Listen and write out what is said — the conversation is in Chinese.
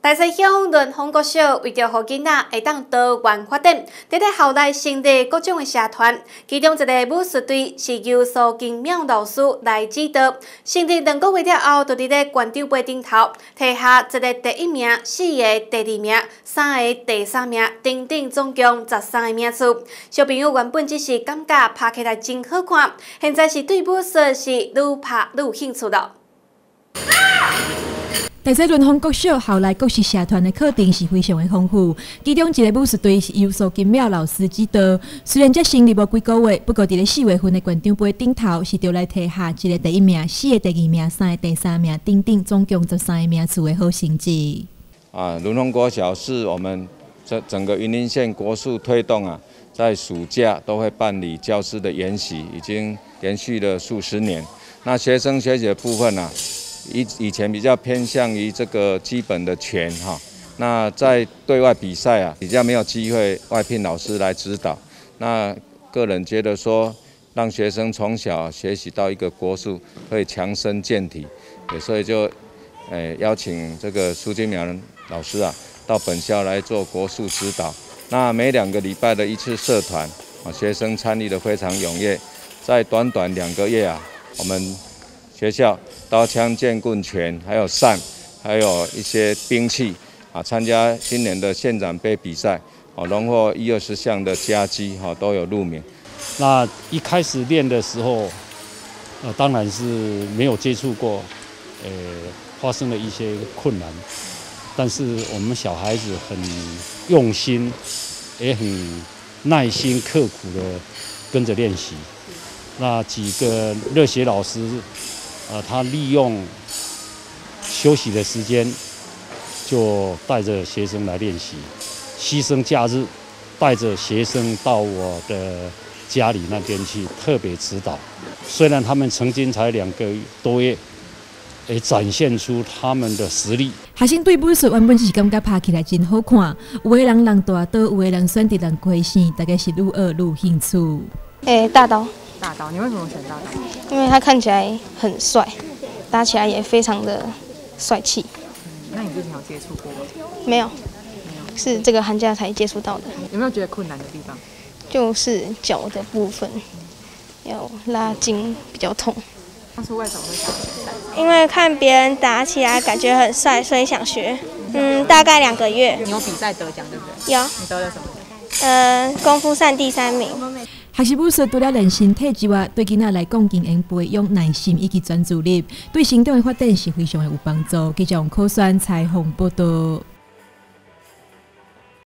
大西乡润丰国小为着互囡仔会当多元发展，伫咧校内成立各种的社团，其中一个武术队是由苏金淼老师来指导。成立2个月了后，就伫咧馆长杯顶头摕下1个第1名、4个第2名、3个第3名，等等总共13个名次。小朋友原本只是感觉拍起来真好看，现在是对武术是愈拍愈有兴趣了。 大西润丰国小校内各式社团的课程是非常的丰富，其中一个武术队是由苏金淼老师指导。虽然才成立无几个月，不过伫咧4月份的馆长杯顶头是就来摕下1个第1名、4个第2名、3个第3名，等等总共13个名次的好成绩。 润丰国小是我们整个云林县国术推动在暑假都会办理教师的研习，已经连续了数十年。那学生学习的部分以前比较偏向于这个基本的拳那在对外比赛比较没有机会外聘老师来指导。那个人觉得说，让学生从小学习到一个国术，可以强身健体，所以就邀请这个苏金淼老师到本校来做国术指导。那每2个礼拜的一次社团学生参与得非常踊跃，在短短2个月我们学校刀枪剑棍拳还有扇，还有一些兵器参加今年的县长杯比赛荣获1、20项的佳绩都有入名。 那一开始练的时候，当然是没有接触过，发生了一些困难，但是我们小孩子很用心，也很耐心刻苦的跟着练习。那几个热血老师他利用休息的时间，就带着学生来练习，牺牲假日，带着学生到我的家里那边去特别指导。虽然他们曾经才2个多月，也展现出他们的实力。 学生对武术原本就是感觉拍起来真好看，有的人人大刀，有的人选择人亏线，大概是愈学愈有兴趣。 大刀。 大刀，你为什么选大刀？ 因为他看起来很帅，打起来也非常的帅气。 那你之前有接触过吗？ 没有，是这个寒假才接触到的。 有没有觉得困难的地方？ 就是脚的部分，要拉筋比较痛。 当初为什么会想学？ 因为看别人打起来感觉很帅，所以想学。大概2个月。 你有比赛得奖对不对？ 有。 你得了什么奖？ 功夫扇第3名。 学习武术除了练身体之外，对囡仔来讲，经营培养耐心以及专注力，对成长的发展是非常的有帮助。记者王考选采访报道。